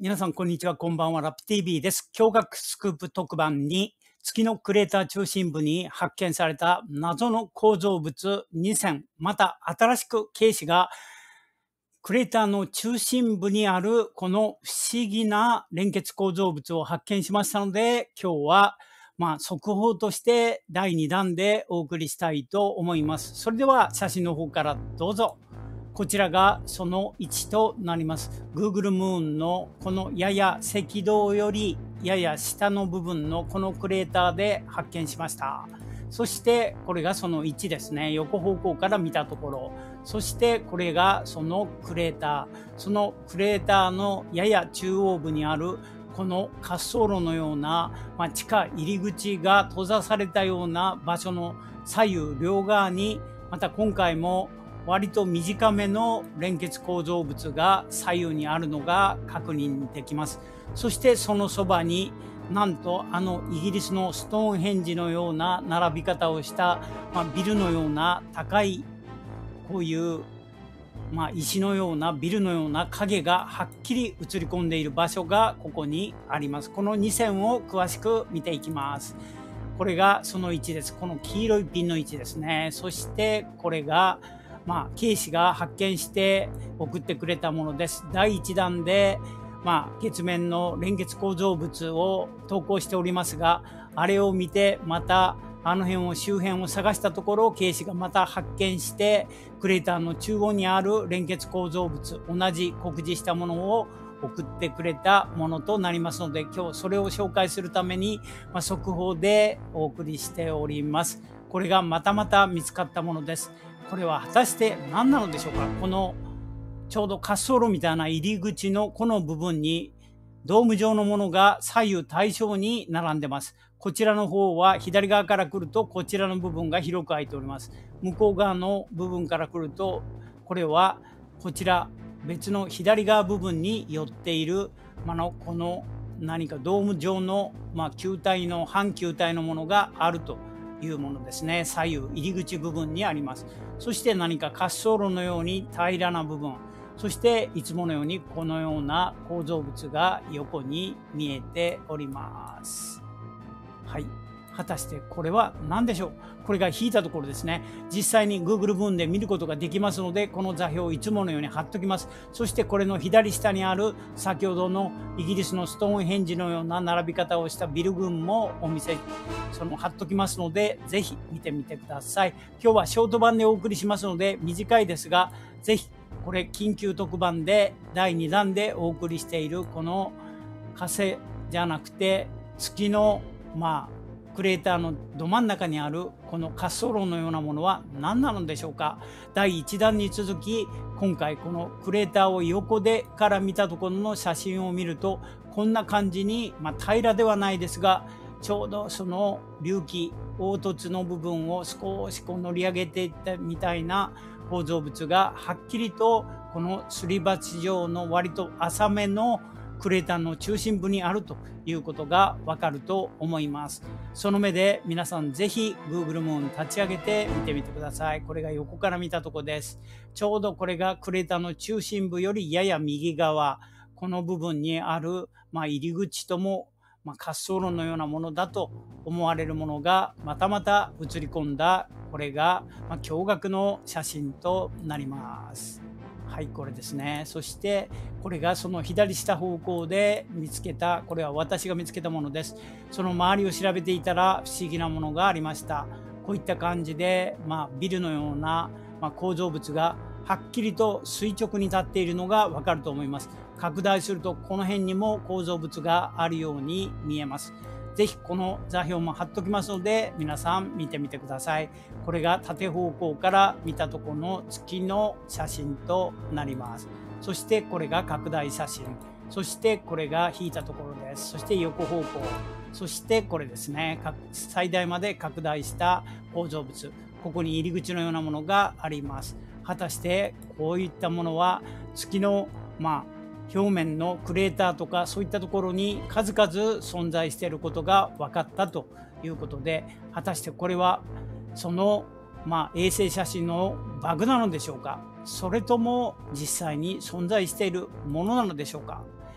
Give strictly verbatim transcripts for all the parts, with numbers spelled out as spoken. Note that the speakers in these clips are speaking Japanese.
皆さん、こんにちは。こんばんは。ラップ ティーブイ です。驚愕スクープ特番に、月のクレーター中心部に発見された謎の構造物にせん、また新しくケイシがクレーターの中心部にあるこの不思議な連結構造物を発見しましたので、今日はまあ速報としてだいにだんでお送りしたいと思います。それでは写真の方からどうぞ。こちらがそのいちとなります。Google ムーンのこのやや赤道よりやや下の部分のこのクレーターで発見しました。そしてこれがそのいちですね。横方向から見たところ。そしてこれがそのクレーター。そのクレーターのやや中央部にあるこの滑走路のような、まあ、地下入り口が閉ざされたような場所の左右両側に、また今回も割と短めの連結構造物が左右にあるのが確認できます。そしてそのそばになんとあのイギリスのストーンヘンジのような並び方をした、まあ、ビルのような高いこういう、まあ、石のようなビルのような影がはっきり映り込んでいる場所がここにあります。このにせんを詳しく見ていきます。これがそのいちです。この黄色いピンの位置ですね。そしてこれがまあ、ケイシが発見して送ってくれたものです。だいいちだんで、まあ、月面の連結構造物を投稿しておりますが、あれを見て、また、あの辺を、周辺を探したところ、ケイシがまた発見して、クレーターの中央にある連結構造物、同じ酷似したものを送ってくれたものとなりますので、今日それを紹介するために、まあ、速報でお送りしております。これがまたまた見つかったものです。これは果たして何なのでしょうか。このちょうど滑走路みたいな入り口のこの部分にドーム状のものが左右対称に並んでます。こちらの方は左側から来るとこちらの部分が広く空いております。向こう側の部分から来るとこれはこちら別の左側部分に寄っている、まあ、のこの何かドーム状の、まあ、球体の半球体のものがあるというものですね。左右入り口部分にあります。そして何か滑走路のように平らな部分、そしていつものようにこのような構造物が横に見えております。はい。果たしてこれは何でしょう。これが引いたところですね。実際に Google 文で見ることができますので、この座標をいつものように貼っときます。そしてこれの左下にある先ほどのイギリスのストーンヘンジのような並び方をしたビル群もお見せ、その貼っときますので、ぜひ見てみてください。今日はショート版でお送りしますので、短いですが、ぜひこれ緊急特番でだいにだんでお送りしているこの火星じゃなくて月のまあクレーターのど真ん中にあるこの滑走路のようなものは何なのでしょうか。だいいちだんに続き今回このクレーターを横でから見たところの写真を見るとこんな感じに、まあ、平らではないですがちょうどその隆起凹凸の部分を少しこう乗り上げていったみたいな構造物がはっきりとこのすり鉢状の割と浅めのクレーターの中心部にあるということがわかると思います。その目で皆さんぜひ Google ムーン立ち上げて見てみてください。これが横から見たところです。ちょうどこれがクレーターの中心部よりやや右側、この部分にある、まあ、入り口とも、まあ、滑走路のようなものだと思われるものがまたまた映り込んだ、これが、まあ、驚愕の写真となります。はい、これですね。そしてこれがその左下方向で見つけた、これは私が見つけたものです。その周りを調べていたら不思議なものがありました。こういった感じで、まあ、ビルのような、まあ、構造物がはっきりと垂直に立っているのがわかると思います。拡大するとこの辺にも構造物があるように見えます。ぜひこの座標も貼っときますので皆さん見てみてください。これが縦方向から見たところの月の写真となります。そしてこれが拡大写真。そしてこれが引いたところです。そして横方向。そしてこれですね。最大まで拡大した構造物。ここに入り口のようなものがあります。果たしてこういったものは月のまあ表面のクレーターとかそういったところに数々存在していることが分かったということで、果たしてこれはその、まあ、衛星写真のバグなのでしょうか。それとも実際に存在しているものなのでしょうか。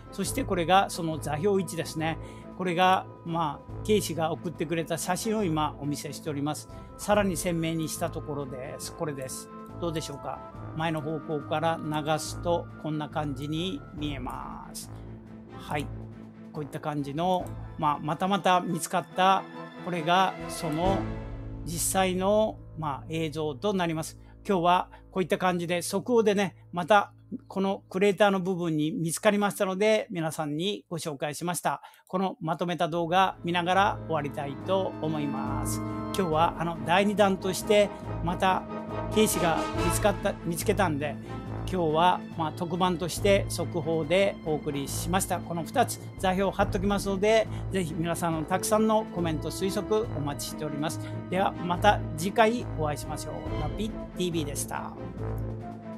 そしてこれがその座標位置ですね。これがまあ警視が送ってくれた写真を今お見せしております。さらに鮮明にしたところです。これです。どうでしょうか。前の方向から流すとこんな感じに見えます。はい、こういった感じの、まあ、またまた見つかったこれがその実際の、まあ、映像となります。今日はこういった感じで速報でね、またこのクレーターの部分に見つかりましたので、皆さんにご紹介しました。このまとめた動画見ながら終わりたいと思います。今日はあのだいにだんとしてまた警視が見つかった見つけたんで、今日はまあ特番として速報でお送りしました。このふたつ座標を貼っておきますので、ぜひ皆さんのたくさんのコメント推測お待ちしております。ではまた次回お会いしましょう。ラピ ティービー でした。